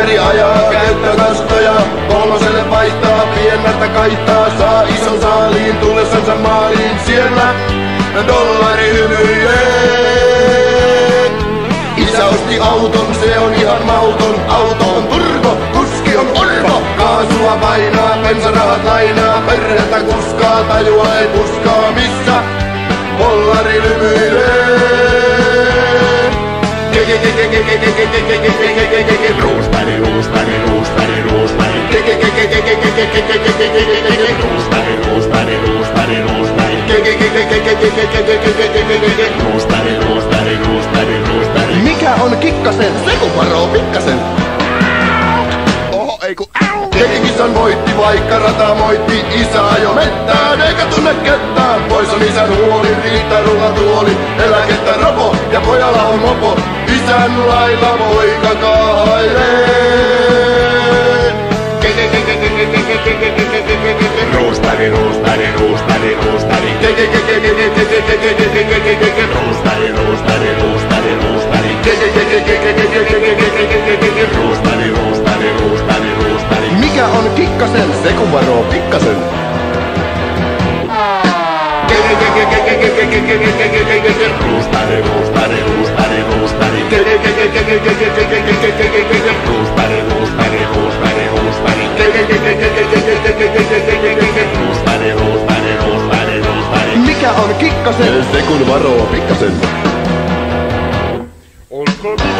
Kaveri ajaa käyttökastoja, kolmoselle vaihtaa pieneltä kaihtaa. Saa ison saaliin tullessansa maaliin, siellä dollari hymyilee. Isä osti auton, se on ihan mauton. Auto on turbo, kuski on orpo. Kaasua painaa, bensarahat lainaa. Perhettä kuskaa, tajua ei puskaa. Missä dollari hymyilee? Rosberg, Rosberg, Rosberg, Rosberg. Mikä on kikkasen? Se kun varoo pikkasen. Oho, ei ku Kekikisan voitti, vaikka rata moitti. Isä ajo mettään, eikä tunne ketään. Pois on isän huoli, riittää rullatuoli. Eläkettä ropo ja pojalla on mopo. Isän lailla poika kaahailee. Rosberg, Rosberg, Rosberg, Rosberg. Rosberg, Rosberg, Rosberg, Rosberg. Rosberg, Rosberg, Rosberg, Rosberg. Mikä on kikkasen? Se kun varoo pikkasen. Rosberg, Rosberg, Rosberg, Rosberg. Mikä on kikkasen? Se kun varoo pikkasen.